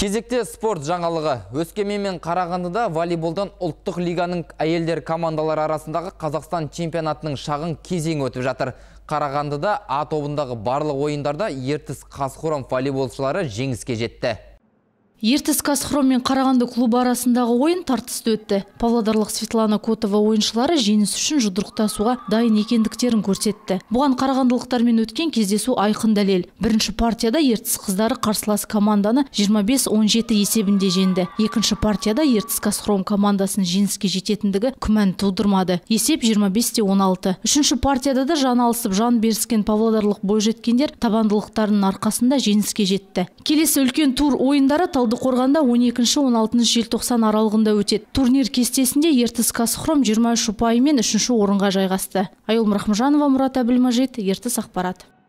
Кезекте спорт жаңалығы. Өскемен мен Қарағандыда волейболдан ұлттық лиганың әйелдер командалары арасындағы Қазақстан чемпионатының шағын кезеңі өтіп жатыр. Қарағандыда А тобындағы барлық ойындарда Ертіс Қазхром волейболшылары жеңіске жетті. Ертіс Қазхром мен Қарағанды клубы арасындағы ойын тартысты өтті. Павлодарлық Светлана Котова ойыншылары жеңіс үшін жұдырықтасуға дайын екендіктерін көрсетті. Бұған қарағандылықтармен өткен кездесу айқын дәлел. Бірінші партияда Ертіс қыздары қарсылас команданы 25-17 есебінде жеңді. Екінші партияда Ертіс Қазхром командасын жеңіске жететіндігі күмән тудырмады. Есеп 25-16. Үшінші партияда да жан алысып жан беріскен павлодарлық бойжеткендер табандылықтарының арқасында жеңіске жетті. Келесі үлкен тур ойындары Талдықорғанда 12-16 желтоқсан аралығында өтеді. Турнир кестесінде Ертіс Қазхром 23 ұпайымен 3-ші орынға жайғасты. Айгүл Рахымжанова, Мұрат Әбілмажит, Ертіс ақпарат.